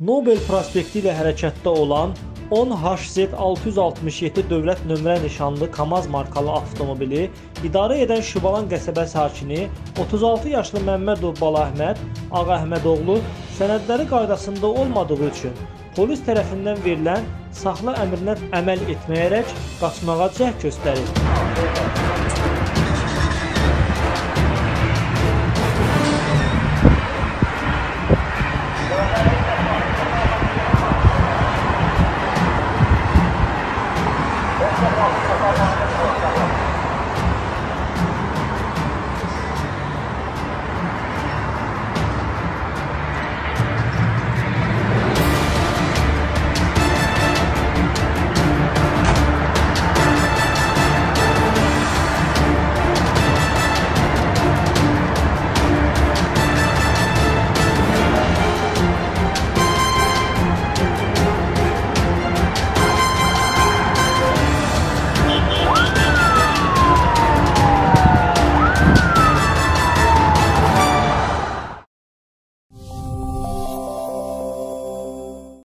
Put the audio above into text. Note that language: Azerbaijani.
Nobel prospekti ilə hərəkətdə olan 10HZ667 dövlət nömrə nişanlı KAMAZ markalı avtomobili idarə edən Şübalan qəsəbə sakini 36 yaşlı Məmmədov Balahməd Ağəhmədoğlu sənədləri qaydasında olmadığı üçün polis tərəfindən verilən saxla əmrinə əməl etməyərək qaçmağa cəhd göstərir.